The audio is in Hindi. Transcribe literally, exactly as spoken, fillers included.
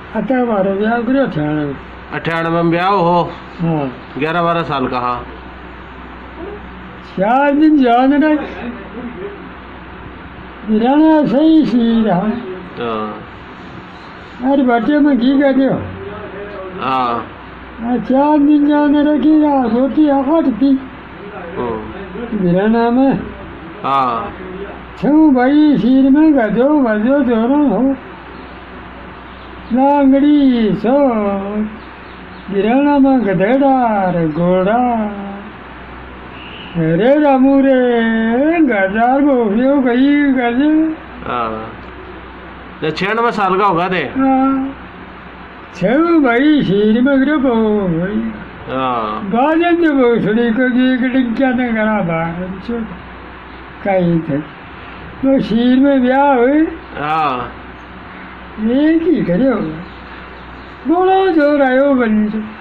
अतः हमारा ब्याह करो अठानवे अठानवे में ब्याह हो। हाँ ग्यारह बारह साल का। हाँ चार दिन जान रहे रहना सही सी रहा। अरे बच्चे में की कहते हो। हाँ चार दिन जान रखी रोटी आठ थी गिराना में। हाँ छू भाई शीर में गजो गजो दोनों हो नांगड़ी सो गिराना में गधेड़ा रे घोड़ा रे रामूरे गजार गोभियो गई गजे। हाँ छियानवे साल का होगा दे। हाँ छू भाई शीर में गिरो भाई। हाँ बाजन जो भोसड़ी को जी डिंक्या ने करा बाहर कहीं थे तो शीर में ब्याह हुए। हाँ एक ही करे बोलो जो रहो बन